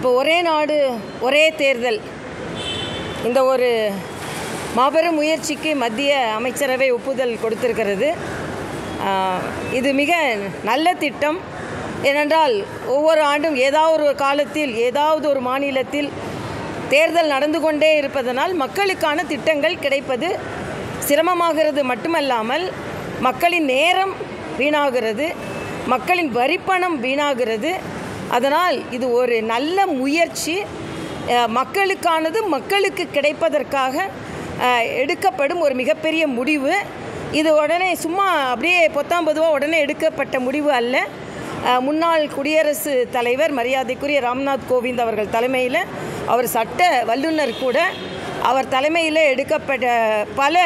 இப்போ ஒரே நாடு ஒரே தேர்தல் இந்த ஒரு மாபெரும் முயற்சிக்கு மத்திய அமைச்சரவை ஒப்புதல் கொடுத்திருக்கிறது. இது மிக நல்ல திட்டம். ஏனென்றால் ஒவ்வொரு ஆண்டும் ஏதாவது ஒரு காலத்தில் ஏதாவது ஒரு மாநிலத்தில் தேர்தல் நடந்து கொண்டே இருப்பதனால் மக்களுக்கான திட்டங்கள் கிடைப்பது சிரமமாகிறது மட்டுமல்லாமல் மக்களின் நேரம் வீணாகிறது, மக்களின் வரிப்பணம் வீணாகிறது. அதனால் இது ஒரு நல்ல முயற்சி, மக்களுக்கானது மக்களுக்கு கிடைப்பதற்காக எடுக்கப்படும் ஒரு மிகப்பெரிய முடிவு. இது உடனே சும்மா அப்படியே பொத்தாம்பதுவாக உடனே எடுக்கப்பட்ட முடிவு அல்ல. முன்னாள் குடியரசுத் தலைவர் மரியாதைக்குரிய ராம்நாத் கோவிந்த் அவர்கள் தலைமையில், அவர் சட்ட வல்லுநர் கூட, அவர் தலைமையில் எடுக்கப்பட்ட பல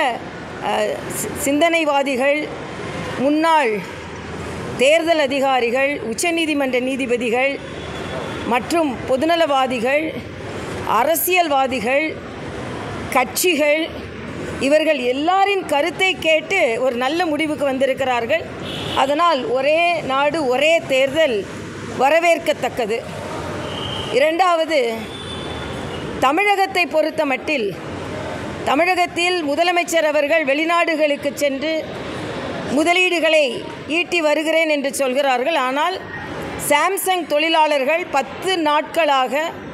சிந்தனைவாதிகள், முன்னாள் தேர்தல் அதிகாரிகள், உச்சநீதிமன்ற நீதிபதிகள் மற்றும் பொதுநலவாதிகள், அரசியல்வாதிகள், கட்சிகள், இவர்கள் எல்லாரின் கருத்தை கேட்டு ஒரு நல்ல முடிவுக்கு வந்திருக்கிறார்கள். அதனால் ஒரே நாடு ஒரே தேர்தல் வரவேற்கத்தக்கது. இரண்டாவது, தமிழகத்தை பொறுத்த மட்டில் தமிழகத்தில் முதலமைச்சர் அவர்கள் வெளிநாடுகளுக்கு சென்று முதலீடுகளை ஈட்டி வருகிறேன் என்று சொல்கிறார்கள். ஆனால் சாம்சங் தொழிலாளர்கள் 10 நாட்களாக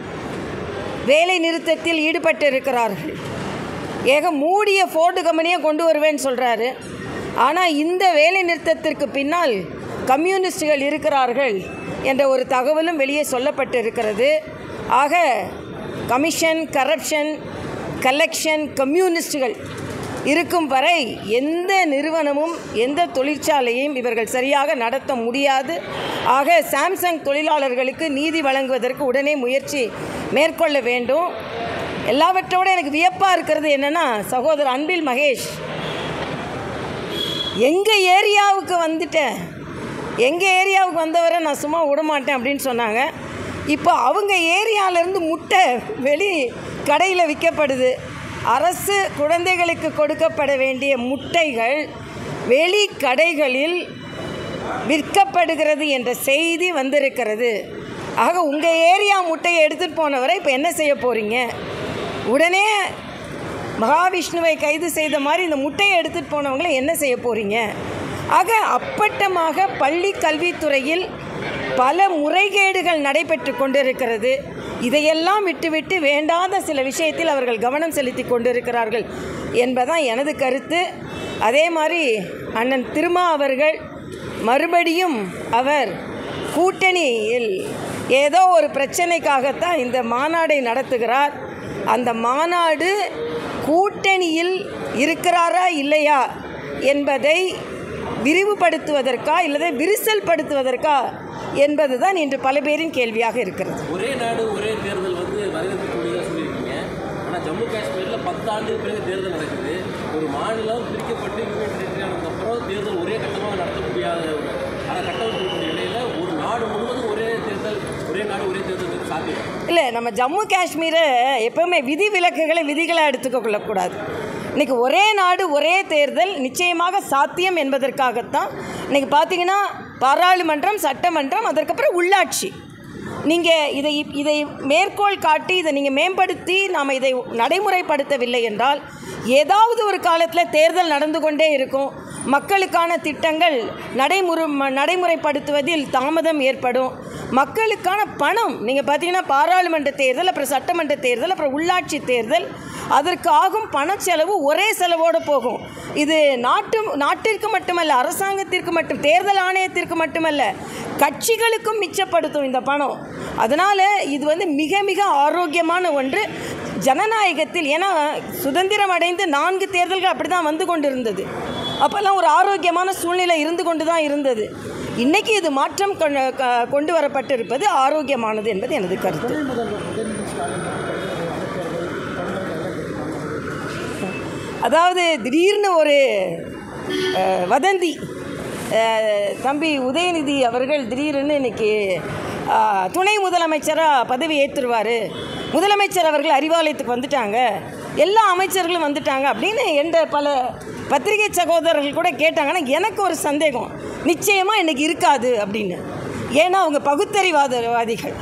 வேலை நிறுத்தத்தில் ஈடுபட்டிருக்கிறார்கள். மூடிய ஃபோர்டு கம்பெனியை கொண்டு வருவேன்னு சொல்கிறாரு. ஆனால் இந்த வேலை நிறுத்தத்திற்கு பின்னால் கம்யூனிஸ்டுகள் இருக்கிறார்கள் என்ற ஒரு தகவலும் வெளியே சொல்லப்பட்டு இருக்கிறது. ஆக கமிஷன், கரப்ஷன், கலெக்ஷன், கம்யூனிஸ்டுகள் இருக்கும் வரை எந்த நிறுவனமும் எந்த தொழிற்சாலையும் இவர்கள் சரியாக நடத்த முடியாது. ஆக சாம்சங் தொழிலாளர்களுக்கு நீதி வழங்குவதற்கு உடனே முயற்சி மேற்கொள்ள வேண்டும். எல்லாவற்றோடு எனக்கு வியப்பாக இருக்கிறது என்னென்னா, சகோதரர் அன்பில் மகேஷ் எங்கள் ஏரியாவுக்கு வந்துட்டேன், எங்கள் ஏரியாவுக்கு வந்தவரை நான் சும்மா விடமாட்டேன் அப்படின்னு சொன்னாங்க. இப்போ அவங்க ஏரியாவிலேருந்து முட்டை வெளி கடையில் விற்கப்படுது. அரசு குழந்தைகளுக்கு கொடுக்கப்பட வேண்டிய முட்டைகள் வெளி கடைகளில் விற்கப்படுகிறது என்ற செய்தி வந்திருக்கிறது. ஆக உங்கள் ஏரியா முட்டையை எடுத்துகிட்டு போனவரை இப்போ என்ன செய்ய போகிறீங்க? உடனே மகாவிஷ்ணுவை கைது செய்த மாதிரி இந்த முட்டையை எடுத்துகிட்டு போனவங்களை என்ன செய்ய போகிறீங்க? ஆக அப்பட்டமாக பள்ளி கல்வித்துறையில் பல முறைகேடுகள் நடைபெற்று கொண்டிருக்கிறது. இதையெல்லாம் விட்டுவிட்டு வேண்டாத சில விஷயத்தில் அவர்கள் கவனம் செலுத்தி கொண்டிருக்கிறார்கள் என்பதுதான் எனது கருத்து. அதே மாதிரி அண்ணன் திருமா அவர்கள் மறுபடியும் அவர் கூட்டணியில் ஏதோ ஒரு பிரச்சனைக்காகத்தான் இந்த மாநாடை நடத்துகிறார். அந்த மாநாடு கூட்டணியில் இருக்கிறாரா இல்லையா என்பதை விரிவுபடுத்துவதற்கா இல்லதை விரிசல் படுத்துவதற்கா என்பதுதான் இன்று பல பேரின் கேள்வியாக இருக்கிறது. ஒரே நாடு ஒரே தேர்தல் வரவேற்கக்கூடியதாக சொல்லியிருக்கீங்க. ஆனால் ஜம்மு காஷ்மீரில் 10 ஆண்டுக்கு பிறகு தேர்தல் நடக்குது. ஒரு மாநிலம் பிரிக்கப்பட்டு ஆனதுக்கப்புறம் தேர்தல் ஒரே கட்டமாக நடத்த முடியாத கட்டமைப்பு நிலையில் ஒரு நாடு முழுவதும் ஒரே தேர்தல், ஒரே நாடு ஒரே தேர்தல் சாத்தியம் இல்லை. நம்ம ஜம்மு காஷ்மீரை எப்போவுமே விதிகளை எடுத்துக்க கொள்ளக்கூடாது. இன்றைக்கி ஒரே நாடு ஒரே தேர்தல் நிச்சயமாக சாத்தியம் என்பதற்காகத்தான் இன்றைக்கி பார்த்திங்கன்னா பாராளுமன்றம், சட்டமன்றம், அதற்கப்புறம் உள்ளாட்சி. நீங்கள் இதை மேற்கோள் காட்டி இதை நீங்கள் மேம்படுத்தி நாம் இதை நடைமுறைப்படுத்தவில்லை என்றால் ஏதாவது ஒரு காலத்தில் தேர்தல் நடந்து கொண்டே இருக்கும். மக்களுக்கான திட்டங்கள் நடைமுறைப்படுத்துவதில் தாமதம் ஏற்படும். மக்களுக்கான பணம் நீங்கள் பார்த்தீங்கன்னா பாராளுமன்ற தேர்தல், அப்புறம் சட்டமன்ற தேர்தல், அப்புறம் உள்ளாட்சி தேர்தல், அதற்கு ஆகும் பணச்செலவு ஒரே செலவோடு போகும். இது நாட்டிற்கு மட்டுமல்ல, அரசாங்கத்திற்கு மட்டும், தேர்தல் ஆணையத்திற்கு மட்டுமல்ல, கட்சிகளுக்கும் மிச்சப்படுத்தும் இந்த பணம். அதனால் இது மிக மிக ஆரோக்கியமான ஒன்று ஜனநாயகத்தில். ஏன்னா சுதந்திரம் அடைந்து 4 தேர்தல்கள் அப்படி தான் வந்து கொண்டு இருந்தது. அப்போல்லாம் ஒரு ஆரோக்கியமான சூழ்நிலை இருந்து கொண்டு தான் இருந்தது. இன்றைக்கி இது மாற்றம் கொண்டு வரப்பட்டிருப்பது ஆரோக்கியமானது என்பது எனது கருத்து. அதாவது திடீர்னு ஒரு வதந்தி, தம்பி உதயநிதி அவர்கள் திடீர்னு இன்றைக்கி துணை முதலமைச்சராக பதவி ஏற்றுருவார், முதலமைச்சர் அவர்கள் அறிவாலயத்துக்கு வந்துட்டாங்க, எல்லா அமைச்சர்களும் வந்துட்டாங்க அப்படின்னு என்ற பல பத்திரிகை சகோதரர்கள் கூட கேட்டாங்கன்னா எனக்கு ஒரு சந்தேகம், நிச்சயமாக இன்றைக்கி இருக்காது அப்படின்னு. ஏன்னா அவங்க பகுத்தறிவாதிகள்.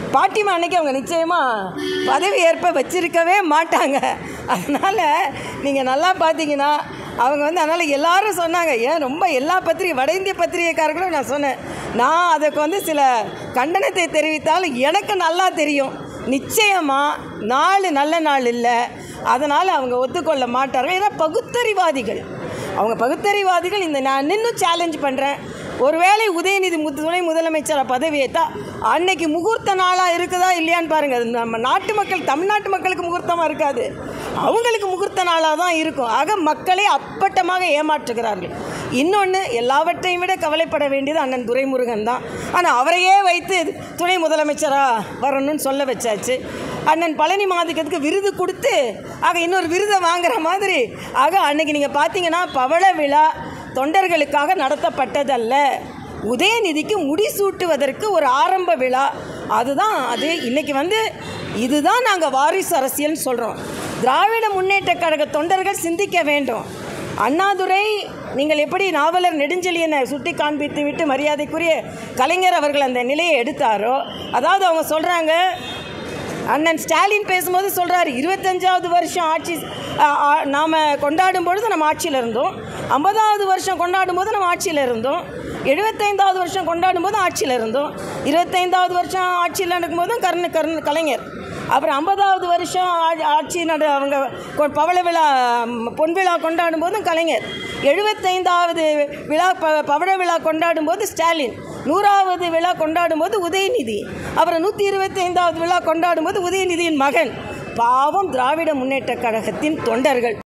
பாட்டிமா அன்னைக்கு அவங்க நிச்சயமாக பதவி ஏற்ப வச்சிருக்கவே மாட்டாங்க. அதனால் நீங்கள் நல்லா பார்த்தீங்கன்னா அவங்க வந்து அதனால் எல்லாரும் சொன்னாங்க. ஏன் ரொம்ப எல்லா வட இந்திய பத்திரிகைக்காரர்களும் நான் சொன்னேன், நான் அதுக்கு வந்து சில கண்டனத்தை தெரிவித்தாலும் எனக்கு நல்லா தெரியும் நிச்சயமாக நல்ல நாள் இல்லை, அதனால் அவங்க ஒத்துக்கொள்ள மாட்டார்கள். ஏன்னா பகுத்தறிவாதிகள், அவங்க பகுத்தறிவாதிகள். நான் இன்னும் சேலஞ்ச் பண்ணுறேன், ஒருவேளை உதயநிதி துணை முதலமைச்சர் பதவியேற்றா அன்னைக்கு முகூர்த்த நாளாக இருக்குதா இல்லையான்னு பாருங்கள். அது நம்ம நாட்டு மக்கள், தமிழ்நாட்டு மக்களுக்கு முகூர்த்தமாக இருக்காது, அவங்களுக்கு முகூர்த்த நாளாக தான் இருக்கும். ஆக மக்களை அப்பட்டமாக ஏமாற்றுகிறார்கள். இன்னொன்று, எல்லாவற்றையும் விட கவலைப்பட வேண்டியது அண்ணன் துரைமுருகன் தான். ஆனால் அவரையே வைத்து துணை முதலமைச்சராக வரணும்னு சொல்ல வச்சாச்சு. அண்ணன் பழனி மாதிக்கத்துக்கு விருது கொடுத்து ஆக இன்னொரு விருதை வாங்குற மாதிரி. ஆக அன்னைக்கு நீங்கள் பார்த்தீங்கன்னா பவள விழா தொண்டர்களுக்காக நடத்தப்பட்டதல்ல, உதயநிதிக்கு முடிசூட்டுவதற்கு ஒரு ஆரம்ப விழா. அதுதான் அது. இன்றைக்கி வந்து இதுதான் நாங்கள் வாரிசு அரசியல்னு சொல்கிறோம். திராவிட முன்னேற்ற கழக தொண்டர்கள் சிந்திக்க வேண்டும். அண்ணாதுரை, நீங்கள் எப்படி நாவலர் நெடுஞ்செழியனை சுட்டி காண்பித்து விட்டு மரியாதைக்குரிய கலைஞர் அவர்கள் அந்த நிலையை எடுத்தாரோ, அதாவது அவங்க சொல்கிறாங்க, அண்ணன் ஸ்டாலின் பேசும்போது சொல்கிறாரு, 25வது வருஷம் ஆட்சி நாம் கொண்டாடும் பொழுது நம்ம ஆட்சியில் இருந்தோம், 50வது வருஷம் கொண்டாடும் போது நம்ம ஆட்சியில் இருந்தோம், 75வது வருஷம் கொண்டாடும் போதும் ஆட்சியில் இருந்தோம், 25வது வருஷம் ஆட்சியில் நடக்கும்போதும் கலைஞர், அப்புறம் 50வது வருஷம் ஆட்சி அவங்க பவள விழா பொன் விழா கொண்டாடும் போதும் கலைஞர், 75வது விழா பவள விழா கொண்டாடும் போது ஸ்டாலின், 100வது விழா கொண்டாடும் போது உதயநிதி, அப்புறம் 125வது விழா கொண்டாடும் போது உதயநிதியின் மகன். பாவம் திராவிட முன்னேற்ற கழகத்தின் தொண்டர்கள்.